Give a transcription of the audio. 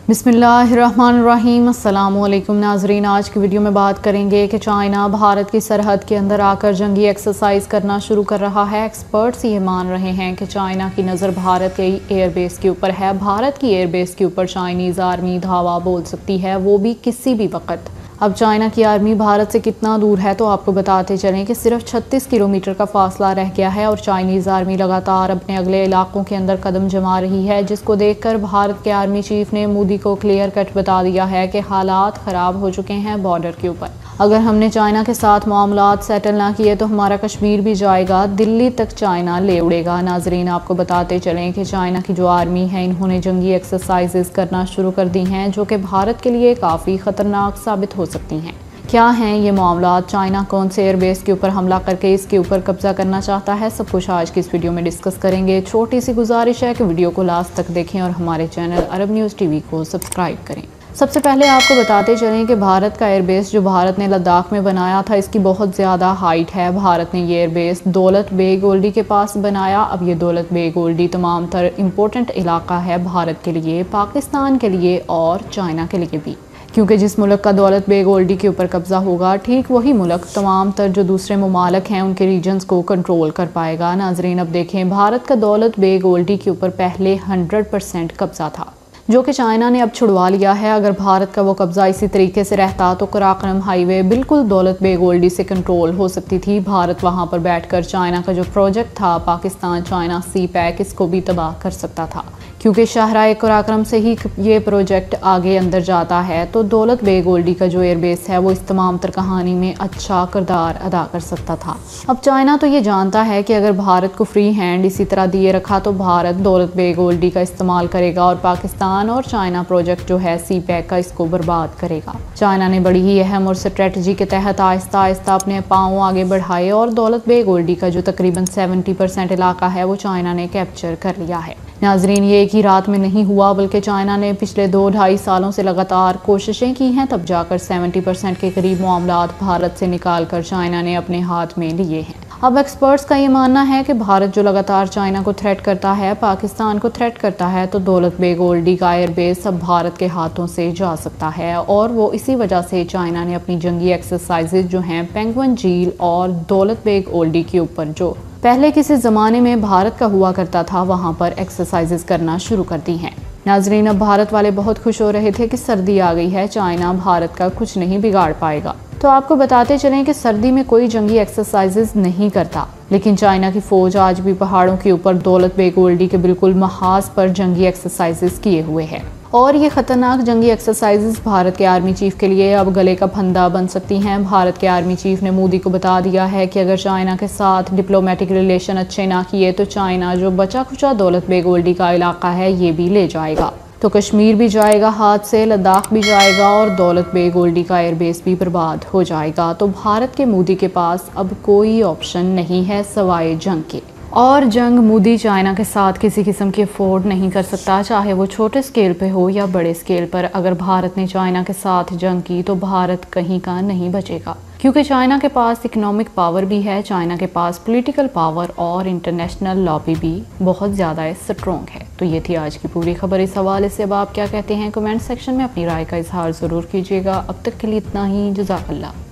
बिस्मिल्लाहिर्रहमानिर्रहीम। अस्सलाम वालेकुम नाजरीन। आज की वीडियो में बात करेंगे कि चाइना भारत की सरहद के अंदर आकर जंगी एक्सरसाइज करना शुरू कर रहा है। एक्सपर्ट्स ये मान रहे हैं कि चाइना की नज़र भारत के एयरबेस के ऊपर है। भारत की एयरबेस के ऊपर चाइनीज़ आर्मी धावा बोल सकती है, वो भी किसी भी वक्त। अब चाइना की आर्मी भारत से कितना दूर है तो आपको बताते चलें कि सिर्फ 36 किलोमीटर का फासला रह गया है और चाइनीज़ आर्मी लगातार अपने अगले इलाकों के अंदर कदम जमा रही है, जिसको देखकर भारत के आर्मी चीफ ने मोदी को क्लियर कट बता दिया है कि हालात ख़राब हो चुके हैं बॉर्डर के ऊपर। अगर हमने चाइना के साथ मामलात सेटल ना किए तो हमारा कश्मीर भी जाएगा, दिल्ली तक चाइना ले उड़ेगा। नाजरीन, आपको बताते चलें कि चाइना की जो आर्मी है इन्होंने जंगी एक्सरसाइजेस करना शुरू कर दी हैं, जो कि भारत के लिए काफ़ी ख़तरनाक साबित हो सकती हैं। क्या हैं ये मामलात, चाइना कौन से एयरबेस के ऊपर हमला करके इसके ऊपर कब्जा करना चाहता है, सब कुछ आज की इस वीडियो में डिस्कस करेंगे। छोटी सी गुजारिश है कि वीडियो को लास्ट तक देखें और हमारे चैनल अरब न्यूज़ टीवी को सब्सक्राइब करें। सबसे पहले आपको बताते चलें कि भारत का एयरबेस जो भारत ने लद्दाख में बनाया था, इसकी बहुत ज़्यादा हाइट है। भारत ने ये एयरबेस दौलत बेग ओल्डी के पास बनाया। अब ये दौलत बेग ओल्डी तमाम तर इम्पोर्टेंट इलाका है भारत के लिए, पाकिस्तान के लिए और चाइना के लिए भी, क्योंकि जिस मुल्क का दौलत बेग ओल्डी के ऊपर कब्जा होगा, ठीक वही मुल्क तमाम तर जो दूसरे ममालिक हैं उनके रीजन्स को कंट्रोल कर पाएगा। नाजरीन, अब देखें, भारत का दौलत बेग ओल्डी के ऊपर पहले 100% कब्जा था, जो कि चाइना ने अब छुड़वा लिया है। अगर भारत का वो कब्जा इसी तरीके से रहता तो कराकोरम हाईवे बिल्कुल दौलत बेग ओल्डी से कंट्रोल हो सकती थी। भारत वहां पर बैठकर चाइना का जो प्रोजेक्ट था पाकिस्तान चाइना सी पैक, इसको भी तबाह कर सकता था, क्योंकि शाहराह कराकोरम से ही ये प्रोजेक्ट आगे अंदर जाता है। तो दौलत बेग ओल्डी का जो एयरबेस है वो इस तमाम तर कहानी में अच्छा किरदार अदा कर सकता था। अब चाइना तो ये जानता है कि अगर भारत को फ्री हैंड इसी तरह दिए रखा तो भारत दौलत बेग ओल्डी का इस्तेमाल करेगा और पाकिस्तान और चाइना प्रोजेक्ट जो है सी पैक का, इसको बर्बाद करेगा। चाइना ने बड़ी ही अहम और स्ट्रेटजी के तहत आहिस्ता आहिस्ता अपने पाँव आगे बढ़ाए और दौलत बेग ओल्डी का जो तकरीबन 70% इलाका है वो चाइना ने कैप्चर कर लिया है। नाजरीन, ये एक ही रात में नहीं हुआ, बल्कि चाइना ने पिछले 2-2.5 सालों से लगातार कोशिशें की हैं, तब जाकर 70% के करीब मामलात भारत से निकाल कर चाइना ने अपने हाथ में लिए हैं। अब एक्सपर्ट्स का ये मानना है कि भारत जो लगातार चाइना को थ्रेट करता है, पाकिस्तान को थ्रेट करता है, तो दौलत बेग ओल्डी का एयरबेस अब भारत के हाथों से जा सकता है। और वो इसी वजह से चाइना ने अपनी जंगी एक्सरसाइजेज जो हैं पेंगुइन झील और दौलत बेग ओल्डी के ऊपर, जो पहले किसी ज़माने में भारत का हुआ करता था, वहाँ पर एक्सरसाइजेज करना शुरू कर दी हैं। नाजरीन, अब भारत वाले बहुत खुश हो रहे थे कि सर्दी आ गई है, चाइना भारत का कुछ नहीं बिगाड़ पाएगा। तो आपको बताते चलें कि सर्दी में कोई जंगी एक्सरसाइजेज नहीं करता, लेकिन चाइना की फ़ौज आज भी पहाड़ों के ऊपर दौलत बेग ओल्डी के बिल्कुल महाज पर जंगी एक्सरसाइजेज किए हुए है। और ये खतरनाक जंगी एक्सरसाइजेज भारत के आर्मी चीफ के लिए अब गले का फंदा बन सकती हैं। भारत के आर्मी चीफ ने मोदी को बता दिया है कि अगर चाइना के साथ डिप्लोमेटिक रिलेशन अच्छे ना किए तो चाइना जो बचा खुचा दौलत बेग ओल्डी का इलाका है ये भी ले जाएगा। तो कश्मीर भी जाएगा हाथ से, लद्दाख भी जाएगा और दौलत बेग ओल्डी का एयरबेस भी बर्बाद हो जाएगा। तो भारत के मोदी के पास अब कोई ऑप्शन नहीं है सवाए जंग के। और जंग मोदी चाइना के साथ किसी किस्म की अफोर्ड नहीं कर सकता, चाहे वो छोटे स्केल पे हो या बड़े स्केल पर। अगर भारत ने चाइना के साथ जंग की तो भारत कहीं का नहीं बचेगा, क्योंकि चाइना के पास इकोनॉमिक पावर भी है, चाइना के पास पॉलिटिकल पावर और इंटरनेशनल लॉबी भी बहुत ज़्यादा स्ट्रॉन्ग है। तो ये थी आज की पूरी खबर। इस हवाले से अब आप क्या कहते हैं, कमेंट सेक्शन में अपनी राय का इजहार ज़रूर कीजिएगा। अब तक के लिए इतना ही, जज़ाकल्लाह।